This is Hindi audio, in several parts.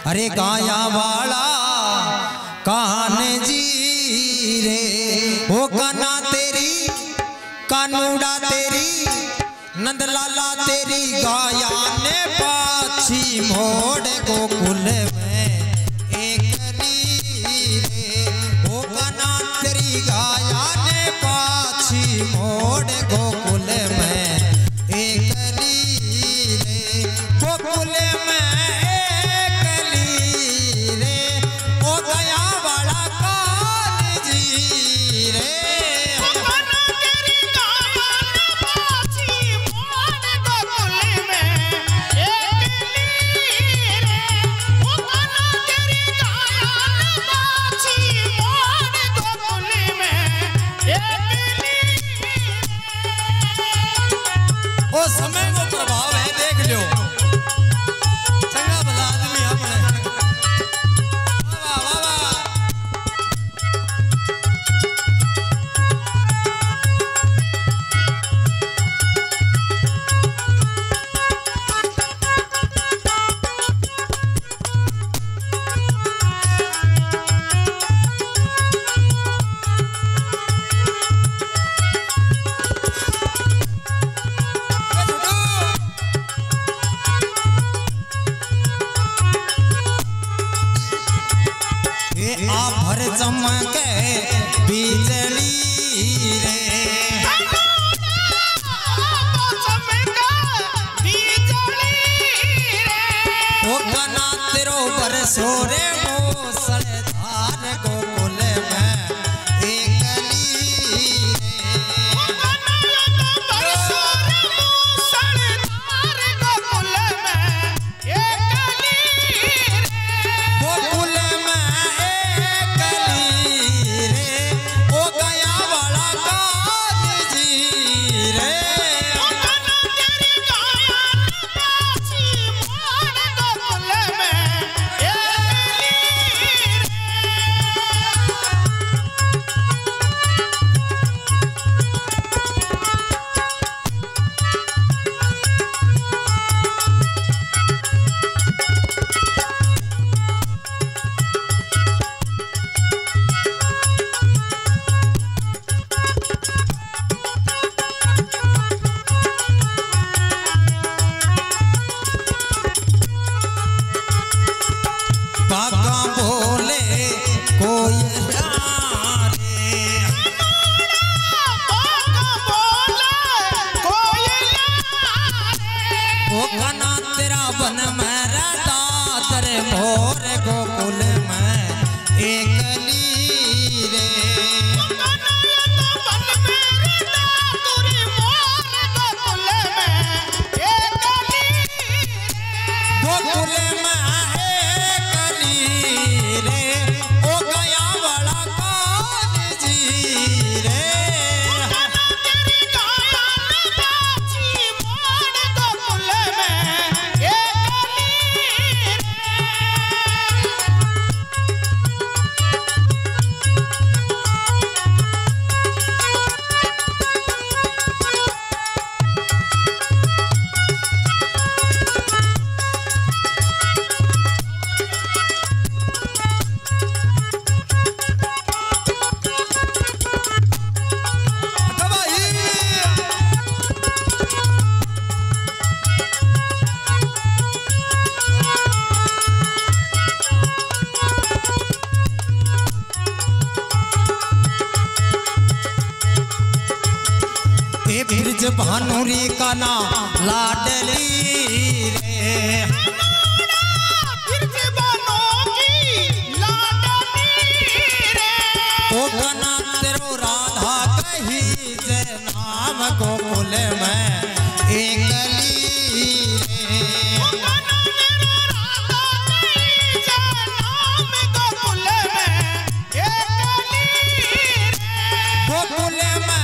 अरे गाया वाला कान जी रे ओ काना तेरी कानूड़ा तेरी नंदलाला तेरी गाया ने पाछी मोड़ गोकुल में एकली रे ओ काना तेरी गाया ने पाछी मोड़ गोकुल में एकली रे गोकुल में समय को प्रभाव है देख लो चंगा भला आदमी अपने वाह वाह वाह भर चमके बिजली रे ओ गाना तेरो बरसो रे मूसलधार गोकुल में एकली रे ओ गाना बरसो रे मूसलधार गोकुल में एकली रे गोकुल में बागा बोले कोई ओ गाना तेरा बन में रहता तेरे मोर गोकुल में एकली रे गोकुल में ब्रिज भानुरी का ना लाडली रे ओ गाना तेरो राधा कही जे नाम गोकुल में एकली रे गोकुल में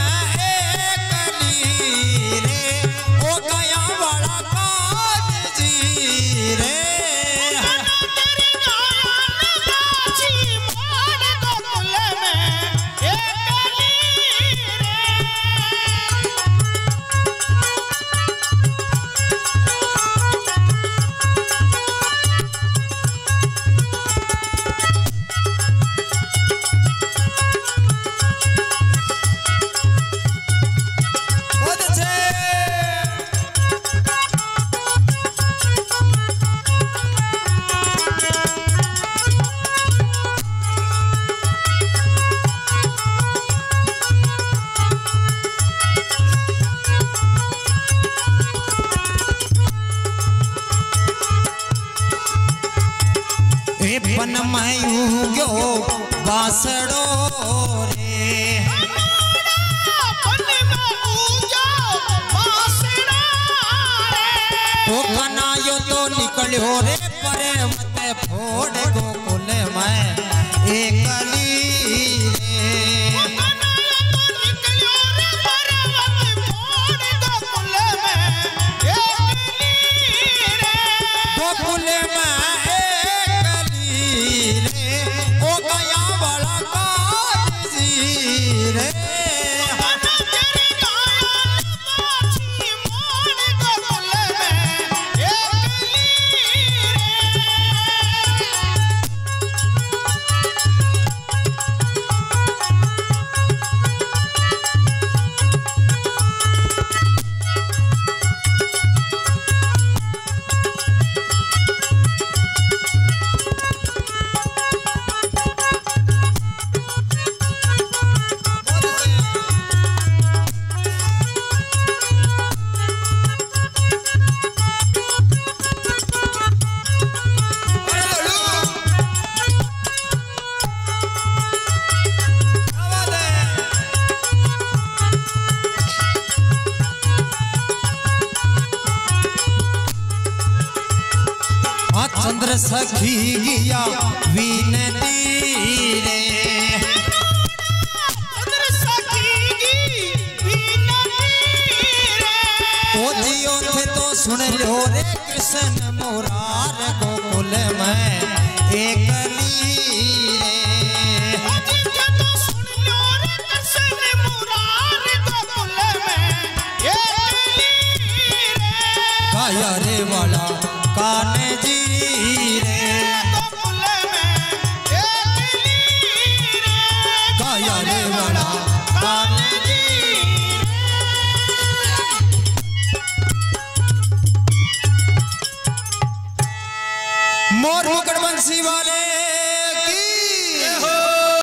बन मैं गयो बासड़ो रे ओ बनायो तो निकलियो रे परे मते फोड़ गोकुल में एकली चंद्र सखी गिया विनती रे चंद्र सखी गी विनती रे ओ जियो थे तो सुन लो रे कृष्ण मुरार गोकुल में एकली रे ओ जियो तो सुन लो रे कृष्ण मुरार गोकुल में एकली रे काया रे वाला काने जी मोर मुकुट बंसी वाले